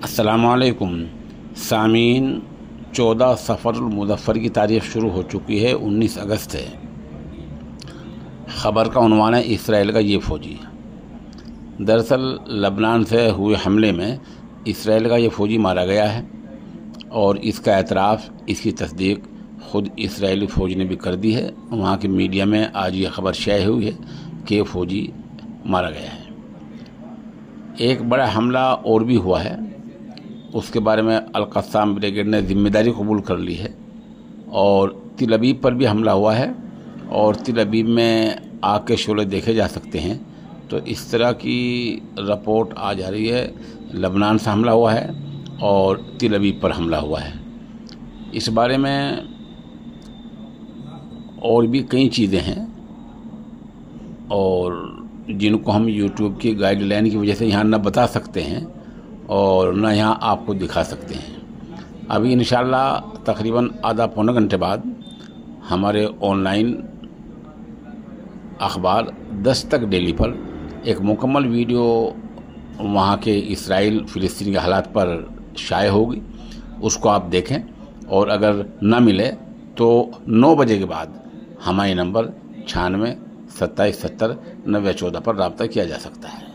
अस्सलामुअलैकुम सामीन। 14 सफ़रुल की तारीख़ शुरू हो चुकी है। 19 अगस्त है। ख़बर का उन्वान है इसराइल का ये फ़ौजी। दरअसल लबनान से हुए हमले में इसराइल का ये फ़ौजी मारा गया है और इसका एतराफ़, इसकी तस्दीक ख़ुद इसराइली फ़ौज ने भी कर दी है। वहाँ की मीडिया में आज ये ख़बर शाये हुई है कि फ़ौजी मारा गया है। एक बड़ा हमला और भी हुआ है, उसके बारे में अल-क़स्साम ब्रिगेड ने ज़िम्मेदारी कबूल कर ली है और तिल अबीब पर भी हमला हुआ है और तिल अबीब में आग के शोले देखे जा सकते हैं। तो इस तरह की रिपोर्ट आ जा रही है। लबनान से हमला हुआ है और तिल अबीब पर हमला हुआ है। इस बारे में और भी कई चीज़ें हैं और जिनको हम यूट्यूब की गाइडलाइन की वजह से यहाँ न बता सकते हैं और न यहाँ आपको दिखा सकते हैं। अभी इंशाल्लाह तकरीबन आधा पौने घंटे बाद हमारे ऑनलाइन अखबार दस्तक डेली पर एक मुकम्मल वीडियो वहाँ के इसराइल फ़िलिस्तीन के हालात पर शाये होगी। उसको आप देखें और अगर न मिले तो 9 बजे के बाद हमारे नंबर 96 27 70 90 14 पर रब्ता किया जा सकता है।